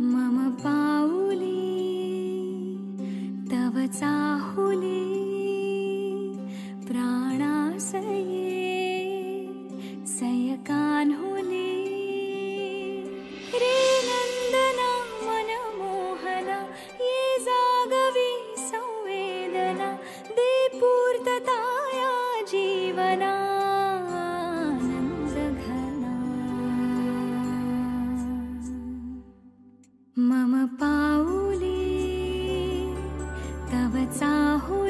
मम पाऊली तव चाहुली प्राणासये सयकान्हुली रे नंदना मनमोहना ये जागवी संवेदना दे पूर्तताया जीवना मम पाऊली तव चाहुली